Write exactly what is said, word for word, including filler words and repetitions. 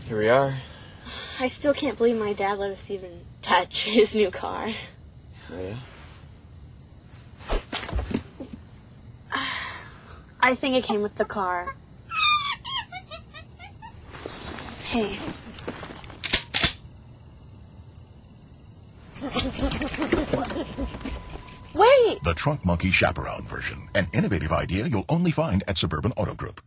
Here we are. I still can't believe my dad let us even touch his new car. Oh, yeah? I think it came with the car. Hey. Wait! The Trunk Monkey Chaperone version. An innovative idea you'll only find at Suburban Auto Group.